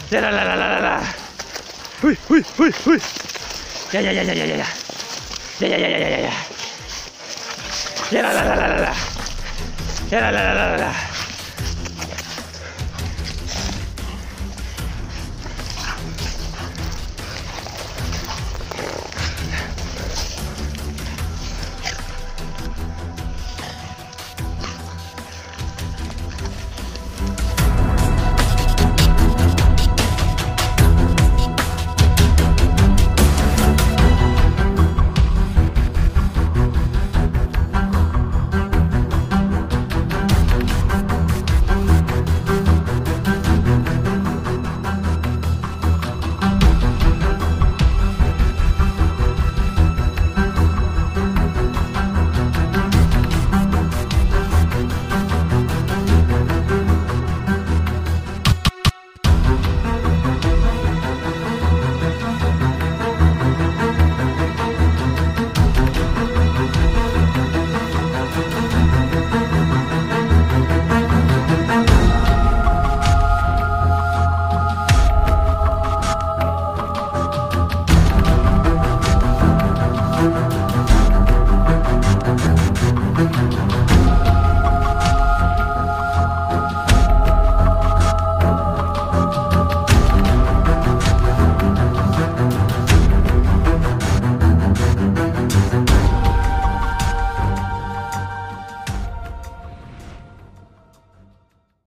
Ya la la la la la la. Hui hui hui hui. Ya ya ya ya ya ya. Ya ya ya ya ya ya. Ya la la la la la. Ya la la la la la.